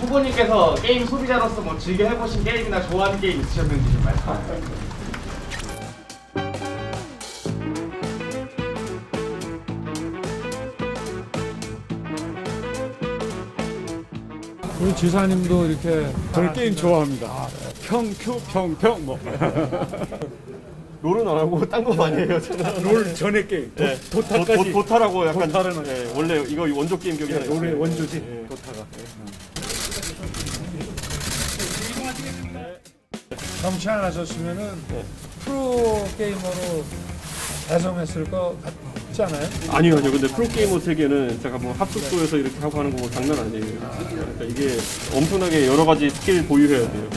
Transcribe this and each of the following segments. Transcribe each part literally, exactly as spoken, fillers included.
후보님께서 게임 소비자로서 뭐 즐겨 해보신 게임이나 좋아하는 게임 있으셨는지 좀 말씀해주세요. 우리 지사님도 이렇게 저는 게임 좋아합니다. 아, 네. 평큐 평평 뭐. 롤은 안 하고 딴 거 많이 해요. 저는. 롤 전에 게임. 도, 네. 도타까지. 도, 도, 도타라고 약간. 도타는 네, 원래 이거 원조 게임 기억이 나요. 네, 롤의 원조지. 네. 도타가. 네. 정치 안 하셨으면은 네. 프로 게이머로 대성했을 것 같지 않아요? 아니요, 아니요. 근데 프로게이머 세계는 제가 뭐 합숙소에서 이렇게 하고 하는 거 장난 아니에요. 그러니까 이게 엄청나게 여러 가지 스킬 보유해야 돼요.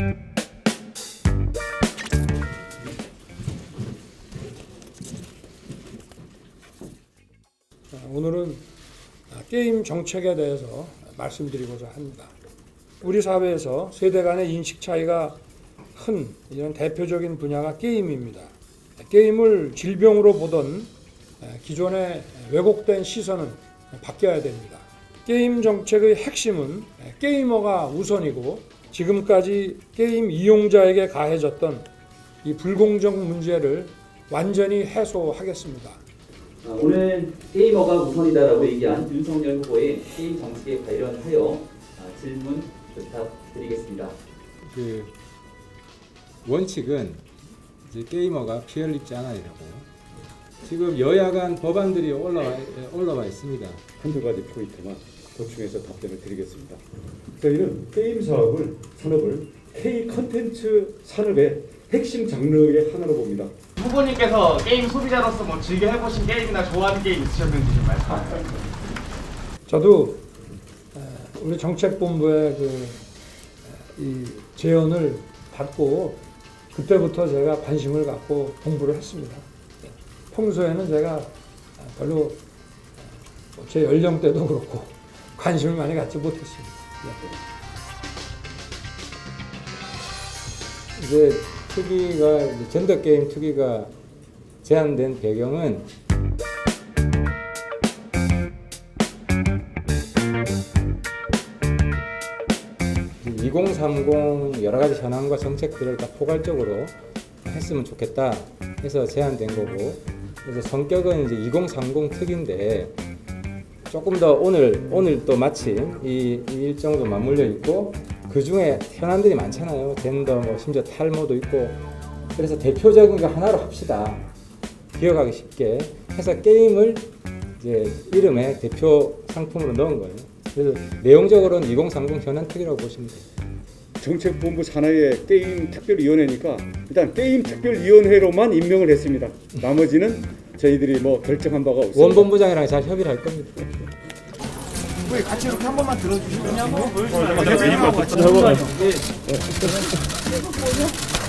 오늘은 게임 정책에 대해서 말씀드리고자 합니다. 우리 사회에서 세대 간의 인식 차이가 큰 이런 대표적인 분야가 게임입니다. 게임을 질병으로 보던 기존의 왜곡된 시선은 바뀌어야 됩니다. 게임 정책의 핵심은 게이머가 우선이고 지금까지 게임 이용자에게 가해졌던 이 불공정 문제를 완전히 해소하겠습니다. 오늘 게이머가 우선이다라고 얘기한 윤석열 후보의 게임 정책에 관련하여 질문 부탁드리겠습니다. 그 원칙은 이제 게이머가 피해를 입지 않아야라고. 지금 여야 간 법안들이 올라와, 올라와 있습니다. 한두 가지 포인트만 보충해서 답변을 드리겠습니다. 저희는 게임 사업을, 산업을 K 컨텐츠 산업의 핵심 장르의 하나로 봅니다. 후보님께서 게임 소비자로서 뭐 즐겨 해보신 게임이나 좋아하는 게임 있으셨는지 좀 말씀해주세요. 저도 우리 정책본부의 그 이 제언을 받고 그때부터 제가 관심을 갖고 공부를 했습니다. 평소에는 제가 별로 제 연령대도 그렇고 관심을 많이 갖지 못했습니다. 이제 투기가 이제 젠더 게임 투기가 제한된 배경은 이공삼공 여러 가지 현안과 정책들을 다 포괄적으로 했으면 좋겠다 해서 제한된 거고, 그래서 성격은 이제 이공삼공 특인데 조금 더 오늘 오늘 또 마침 이, 이 일정도 맞물려 있고 그 중에 현안들이 많잖아요. 젠더 뭐 심지어 탈모도 있고. 그래서 대표적인 거 하나로 합시다. 기억하기 쉽게 해서 게임을 이제 이름에 대표 상품으로 넣은 거예요. 그래서 내용적으로는 이공삼공 현안 특이라고 보시면 돼요. 정책본부 산하의 게임 특별위원회니까 일단 게임 특별위원회로만 임명을 했습니다. 나머지는 저희들이 뭐 결정한 바가 없습니다. 원본부장이랑 잘 협의를 할 겁니다. 우리 같이 이렇게 한 번만 들어주시면 한번 보여주세요. 어,